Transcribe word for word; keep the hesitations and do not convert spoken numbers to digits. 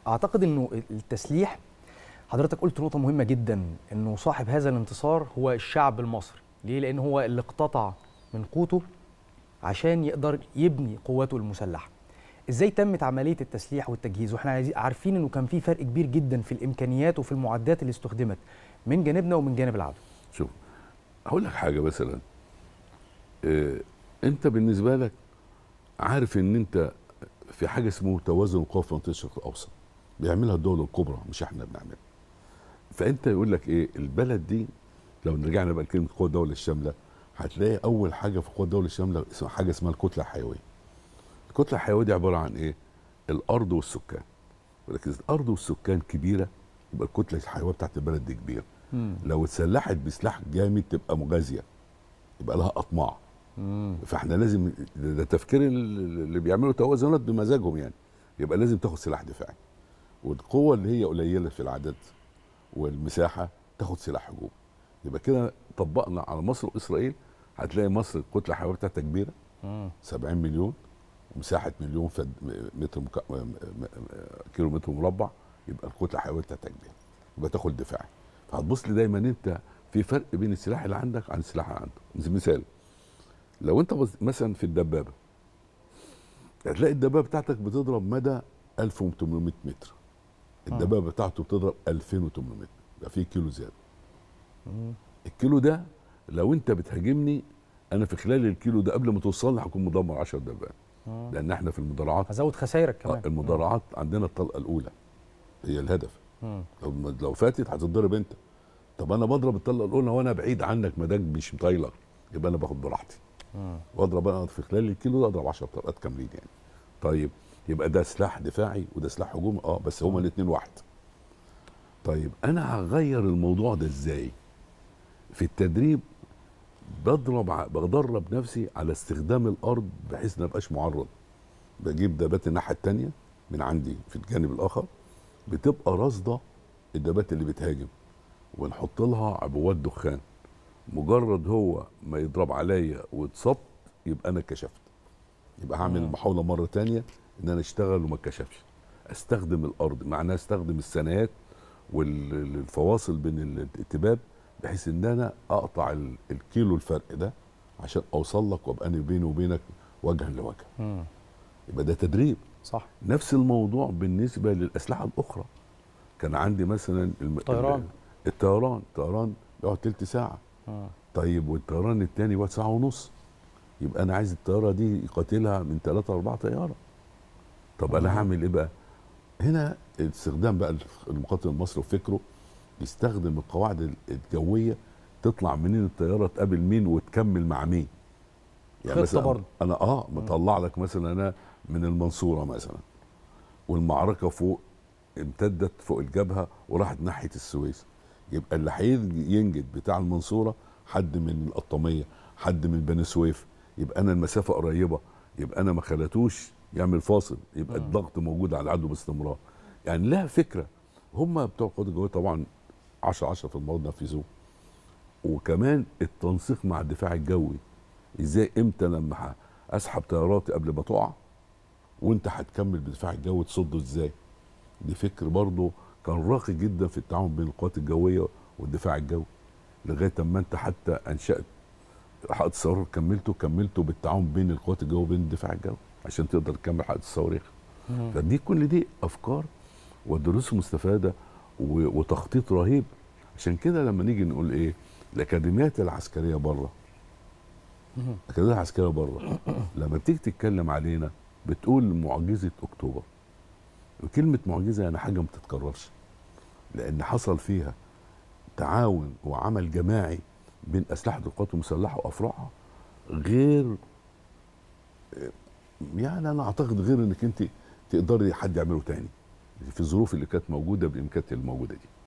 اعتقد انه التسليح، حضرتك قلت نقطه مهمه جدا، انه صاحب هذا الانتصار هو الشعب المصري. ليه؟ لان هو اللي اقتطع من قوته عشان يقدر يبني قواته المسلحه. ازاي تمت عمليه التسليح والتجهيز واحنا عارفين انه كان في فرق كبير جدا في الامكانيات وفي المعدات اللي استخدمت من جانبنا ومن جانب العدو؟ شوف، هقول لك حاجه مثلا. إيه، انت بالنسبه لك عارف ان انت في حاجه اسمه توازن القوى في منطقه الشرق الاوسط، بيعملها الدول الكبرى مش احنا بنعملها. فانت يقول لك ايه البلد دي، لو رجعنا بقى لكلمه قوى الدوله الشامله، هتلاقي اول حاجه في قوى الدوله الشامله اسمها حاجه اسمها الكتله الحيويه. الكتله الحيويه دي عباره عن ايه؟ الارض والسكان. ولكن الارض والسكان كبيره يبقى الكتله الحيويه بتاعت البلد دي كبيره. مم. لو اتسلحت بسلاح جامد تبقى مغازيه، يبقى لها اطماع. مم. فاحنا لازم، ده تفكير اللي بيعملوا توازنات بمزاجهم يعني، يبقى لازم تاخد سلاح دفاعي. والقوه اللي هي قليله في العدد والمساحه تاخد سلاح هجوم. يبقى كده طبقنا على مصر واسرائيل. هتلاقي مصر الكتله الحيويه بتاعتها كبيره، سبعين مليون، ومساحه مليون فد متر مك... كيلو متر مربع، يبقى الكتله الحيويه بتاعتها كبيره، يبقى تاخد دفاعي. فهتبص لي دايما انت في فرق بين السلاح اللي عندك عن السلاح اللي عنده. مثال، لو انت مثلا في الدبابه، هتلاقي الدبابه بتاعتك بتضرب مدى ألف وثمانمائة متر، الدبابه بتاعته بتضرب ألفين وثمانمائة، يبقى في كيلو زياده. الكيلو ده لو انت بتهاجمني انا في خلال الكيلو ده قبل ما توصل لي هكون مدمر عشر دبابات. لان احنا في المدرعات هزود خسائرك كمان. المدرعات عندنا الطلقه الاولى هي الهدف. مم. لو لو فاتت هتتضرب انت. طب انا بضرب الطلقه الاولى وانا بعيد عنك، مداك مش مطايلك، يبقى انا باخد براحتي. واضرب انا في خلال الكيلو ده اضرب عشر طلقات كاملين يعني. طيب يبقى ده سلاح دفاعي وده سلاح هجومي، اه بس هما الاثنين واحد. طيب انا هغير الموضوع ده ازاي؟ في التدريب بضرب بدرب نفسي على استخدام الارض بحيث ما ابقاش معرض. بجيب دبابات الناحيه الثانيه من عندي في الجانب الاخر، بتبقى راصده الدبابات اللي بتهاجم، ونحط لها عبوات دخان. مجرد هو ما يضرب عليا واتصبت يبقى انا كشفت، يبقى هعمل المحاوله مره ثانيه ان انا اشتغل وما اتكشفش. استخدم الارض، معناها استخدم الثنايات والفواصل بين الاتباب بحيث ان انا اقطع الكيلو الفرق ده عشان اوصل لك وابقى انا بيني وبينك وجها لوجه. مم. يبقى ده تدريب. صح. نفس الموضوع بالنسبه للاسلحه الاخرى. كان عندي مثلا الطيران الطيران الطيران بيقعد تلت ساعه. مم. طيب والطيران الثاني بيقعد ساعه ونص، يبقى انا عايز الطياره دي يقاتلها من ثلاثه اربعه طياره. طب مم. انا هعمل ايه بقى؟ هنا استخدام بقى المقاتل المصري وفكره يستخدم القواعد الجويه، تطلع منين الطياره تقابل مين وتكمل مع مين. يعني مثلا برضه انا اه بطلع لك مثلا انا من المنصوره مثلا، والمعركه فوق امتدت فوق الجبهه وراحت ناحيه السويس، يبقى اللي هيجي ينجد بتاع المنصوره حد من القطاميه، حد من بني سويف، يبقى انا المسافه قريبه، يبقى انا ما خلتوش يعمل فاصل، يبقى م. الضغط موجود على العدو باستمرار. يعني لها فكره. هم بتوع القوات الجويه طبعا عشرة عشرة في الموضوع نفذوه. وكمان التنسيق مع الدفاع الجوي، ازاي امتى لما اسحب طياراتي قبل ما تقع وانت هتكمل بالدفاع الجوي تصده ازاي. دي فكر برضه كان راقي جدا في التعاون بين القوات الجويه والدفاع الجوي، لغايه اما انت حتى انشات حائط الصواريخ، كملته كملته بالتعاون بين القوات الجويه وبين الدفاع الجوي عشان تقدر تكمل حائط الصواريخ. فدي كل دي افكار ودروس مستفاده وتخطيط رهيب. عشان كده لما نيجي نقول ايه الاكاديميات العسكريه بره، الاكاديميات العسكريه بره لما بتيجي تتكلم علينا بتقول معجزه اكتوبر. وكلمه معجزه يعني حاجه ما بتتكررش، لان حصل فيها تعاون وعمل جماعي بين اسلحه القوات المسلحه وافرعها، غير يعني انا اعتقد غير انك انت تقدري حد يعمله تاني في الظروف اللي كانت موجوده بالامكانيات الموجوده دي.